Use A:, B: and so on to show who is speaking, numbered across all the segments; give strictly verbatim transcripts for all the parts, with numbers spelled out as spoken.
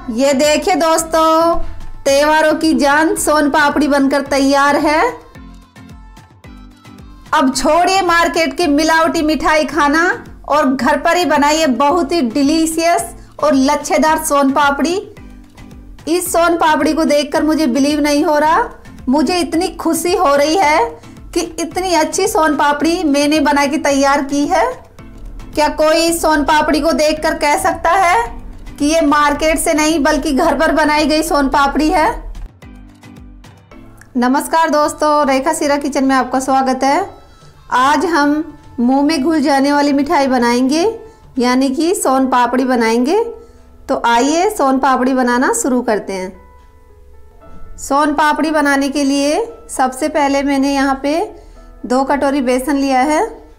A: ये देखिए दोस्तों, त्योहारों की जान सोन पापड़ी बनकर तैयार है। अब छोड़िए मार्केट की मिलावटी मिठाई खाना और घर पर ही बनाइए बहुत ही डिलीशियस और लच्छेदार सोन पापड़ी। इस सोन पापड़ी को देखकर मुझे बिलीव नहीं हो रहा, मुझे इतनी खुशी हो रही है कि इतनी अच्छी सोन पापड़ी मैंने बना के तैयार की है। क्या कोई इस सोन पापड़ी को देखकर कह सकता है कि ये मार्केट से नहीं बल्कि घर पर बनाई गई सोन पापड़ी है? नमस्कार दोस्तों, रेखा सीरा किचन में आपका स्वागत है। आज हम मुंह में घुल जाने वाली मिठाई बनाएंगे, यानी कि सोन पापड़ी बनाएंगे। तो आइए सोन पापड़ी बनाना शुरू करते हैं। सोन पापड़ी बनाने के लिए सबसे पहले मैंने यहाँ पे दो कटोरी बेसन लिया है।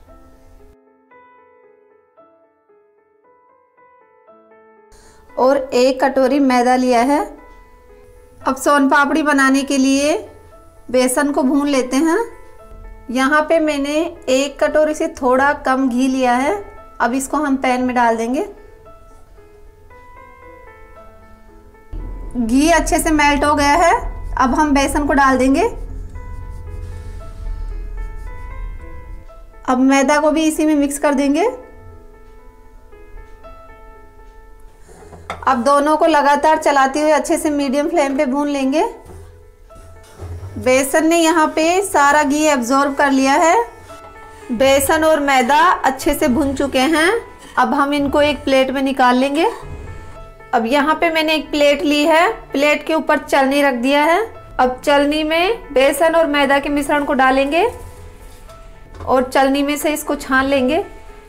A: और एक कटोरी मैदा लिया है। अब सोन पापड़ी बनाने के लिए बेसन को भून लेते हैं। यहाँ पे मैंने एक कटोरी से थोड़ा कम घी लिया है। अब इसको हम पैन में डाल देंगे। घी अच्छे से मेल्ट हो गया है। अब हम बेसन को डाल देंगे। अब मैदा को भी इसी में मिक्स कर देंगे। अब दोनों को लगातार चलाते हुए अच्छे से मीडियम फ्लेम पे भून लेंगे। बेसन ने यहाँ पे सारा घी एब्जॉर्ब कर लिया है। बेसन और मैदा अच्छे से भुन चुके हैं। अब हम इनको एक प्लेट में निकाल लेंगे। अब यहाँ पे मैंने एक प्लेट ली है। प्लेट के ऊपर चलनी रख दिया है। अब चलनी में बेसन और मैदा के मिश्रण को डालेंगे और चलनी में से इसको छान लेंगे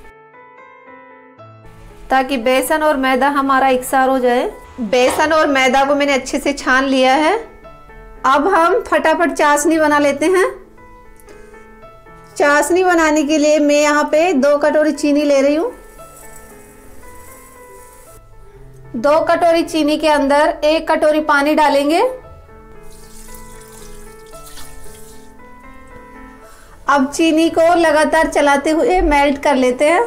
A: ताकि बेसन और मैदा हमारा एकसार हो जाए। बेसन और मैदा को मैंने अच्छे से छान लिया है। अब हम फटाफट चाशनी बना लेते हैं। चाशनी बनाने के लिए मैं यहाँ पे दो कटोरी चीनी ले रही हूँ। दो कटोरी चीनी के अंदर एक कटोरी पानी डालेंगे। अब चीनी को लगातार चलाते हुए मेल्ट कर लेते हैं।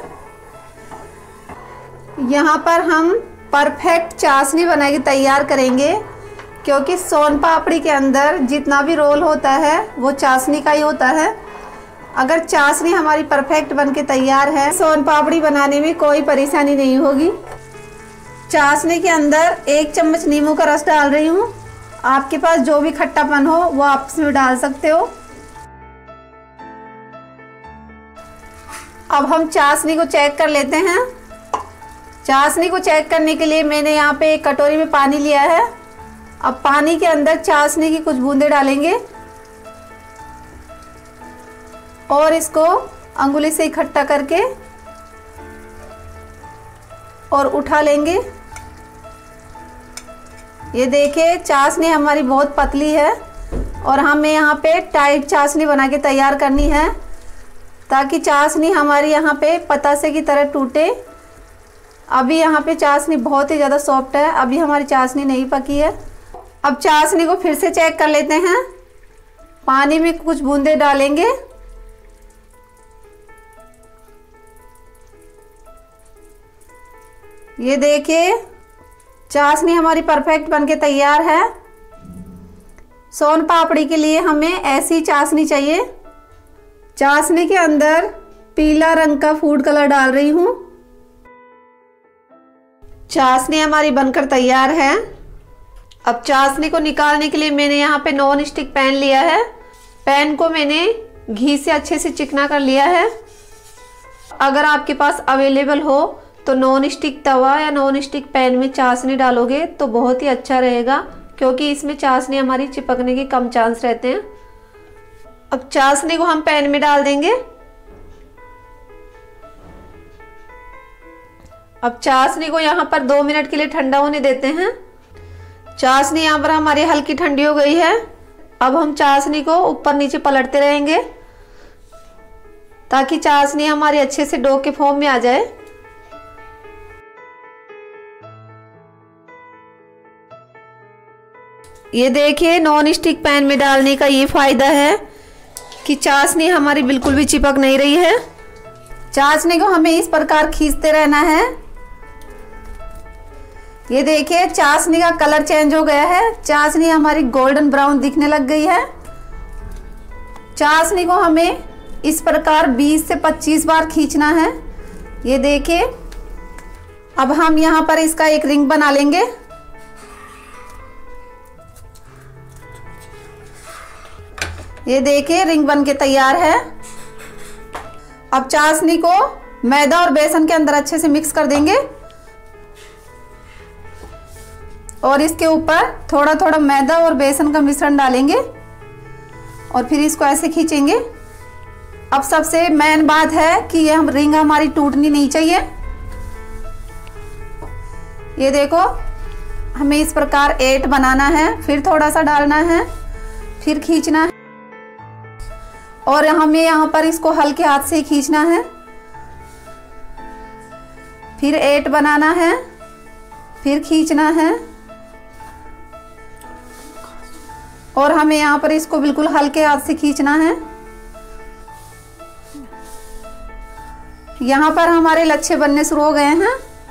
A: यहाँ पर हम परफेक्ट चाशनी बना के तैयार करेंगे, क्योंकि सोन पापड़ी के अंदर जितना भी रोल होता है वो चाशनी का ही होता है। अगर चाशनी हमारी परफेक्ट बन के तैयार है, सोन पापड़ी बनाने में कोई परेशानी नहीं होगी। चाशनी के अंदर एक चम्मच नींबू का रस डाल रही हूँ। आपके पास जो भी खट्टापन हो वो आप इसमें डाल सकते हो। अब हम चाशनी को चेक कर लेते हैं। चाशनी को चेक करने के लिए मैंने यहाँ पे एक कटोरी में पानी लिया है। अब पानी के अंदर चाशनी की कुछ बूंदें डालेंगे और इसको अंगुली से इकट्ठा करके और उठा लेंगे। ये देखिए, चाशनी हमारी बहुत पतली है और हमें यहाँ पे टाइट चाशनी बना के तैयार करनी है ताकि चाशनी हमारी यहाँ पे पतासे की तरह टूटे। अभी यहाँ पे चाशनी बहुत ही ज़्यादा सॉफ्ट है, अभी हमारी चाशनी नहीं पकी है। अब चाशनी को फिर से चेक कर लेते हैं। पानी में कुछ बूंदें डालेंगे। ये देखिए, चाशनी हमारी परफेक्ट बनके तैयार है। सोन पापड़ी के लिए हमें ऐसी चाशनी चाहिए। चाशनी के अंदर पीला रंग का फूड कलर डाल रही हूँ। चाशनी हमारी बनकर तैयार है। अब चाशनी को निकालने के लिए मैंने यहाँ पे नॉन स्टिक पैन लिया है। पैन को मैंने घी से अच्छे से चिकना कर लिया है। अगर आपके पास अवेलेबल हो तो नॉन स्टिक तवा या नॉन स्टिक पैन में चाशनी डालोगे तो बहुत ही अच्छा रहेगा, क्योंकि इसमें चाशनी हमारी चिपकने के कम चांस रहते हैं। अब चाशनी को हम पैन में डाल देंगे। अब चाशनी को यहाँ पर दो मिनट के लिए ठंडा होने देते हैं। चाशनी यहाँ पर हमारी हल्की ठंडी हो गई है। अब हम चाशनी को ऊपर नीचे पलटते रहेंगे ताकि चाशनी हमारी अच्छे से डो के फॉर्म में आ जाए। ये देखिए, नॉन स्टिक पैन में डालने का ये फायदा है कि चाशनी हमारी बिल्कुल भी चिपक नहीं रही है। चाशनी को हमें इस प्रकार खींचते रहना है। ये देखिए चाशनी का कलर चेंज हो गया है, चाशनी हमारी गोल्डन ब्राउन दिखने लग गई है। चाशनी को हमें इस प्रकार बीस से पच्चीस बार खींचना है। ये देखिए अब हम यहाँ पर इसका एक रिंग बना लेंगे। ये देखिए रिंग बन के तैयार है। अब चाशनी को मैदा और बेसन के अंदर अच्छे से मिक्स कर देंगे और इसके ऊपर थोड़ा थोड़ा मैदा और बेसन का मिश्रण डालेंगे और फिर इसको ऐसे खींचेंगे। अब सबसे मेन बात है कि ये हम रिंग हमारी टूटनी नहीं चाहिए। ये देखो हमें इस प्रकार एट बनाना है, फिर थोड़ा सा डालना है, फिर खींचना है और हमें यहाँ पर इसको हल्के हाथ से ही खींचना है। फिर एट बनाना है, फिर खींचना है और हमें यहाँ पर इसको बिल्कुल हल्के हाथ से खींचना है। यहाँ पर हमारे लच्छे बनने शुरू हो गए हैं।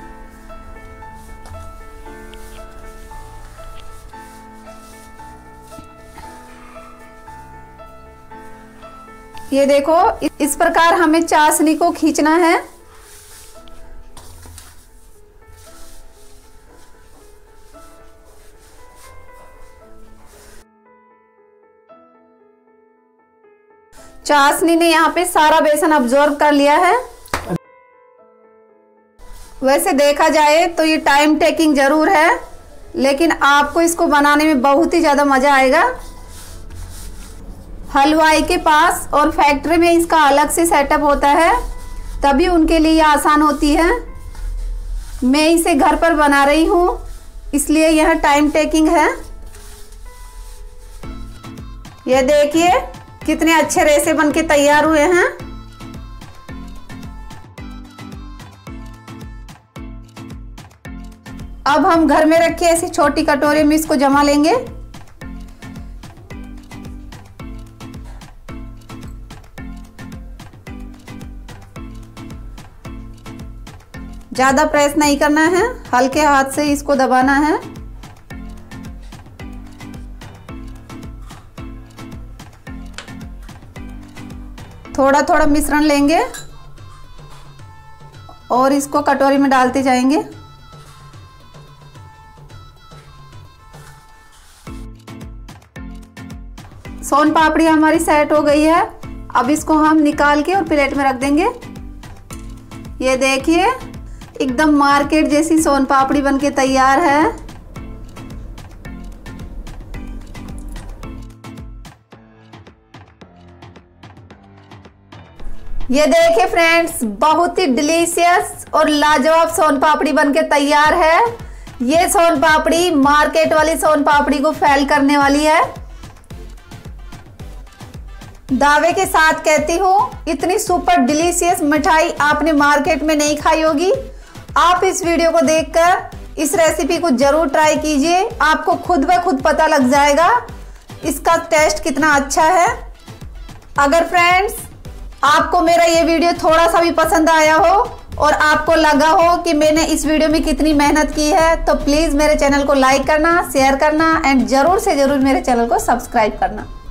A: ये देखो इस प्रकार हमें चाशनी को खींचना है। चाशनी ने यहाँ पे सारा बेसन अब्जॉर्ब कर लिया है। वैसे देखा जाए तो ये टाइम टेकिंग जरूर है, लेकिन आपको इसको बनाने में बहुत ही ज्यादा मजा आएगा। हलवाई के पास और फैक्ट्री में इसका अलग से सेटअप होता है, तभी उनके लिए ये आसान होती है। मैं इसे घर पर बना रही हूँ, इसलिए यह टाइम टेकिंग है। ये देखिए कितने अच्छे रेसे बनके तैयार हुए हैं। अब हम घर में रखे ऐसी छोटी कटोरी में इसको जमा लेंगे। ज्यादा प्रेस नहीं करना है, हल्के हाथ से इसको दबाना है। थोड़ा थोड़ा मिश्रण लेंगे और इसको कटोरी में डालते जाएंगे। सोन पापड़ी हमारी सेट हो गई है। अब इसको हम निकाल के और प्लेट में रख देंगे। ये देखिए एकदम मार्केट जैसी सोन पापड़ी बनके तैयार है। ये देखिए फ्रेंड्स, बहुत ही डिलीशियस और लाजवाब सोन पापड़ी बनके तैयार है। ये सोन पापड़ी मार्केट वाली सोन पापड़ी को फेल करने वाली है। दावे के साथ कहती हूँ, इतनी सुपर डिलीशियस मिठाई आपने मार्केट में नहीं खाई होगी। आप इस वीडियो को देखकर इस रेसिपी को जरूर ट्राई कीजिए, आपको खुद ब खुद पता लग जाएगा इसका टेस्ट कितना अच्छा है। अगर फ्रेंड्स आपको मेरा ये वीडियो थोड़ा सा भी पसंद आया हो और आपको लगा हो कि मैंने इस वीडियो में कितनी मेहनत की है, तो प्लीज मेरे चैनल को लाइक करना, शेयर करना एंड जरूर से जरूर मेरे चैनल को सब्सक्राइब करना।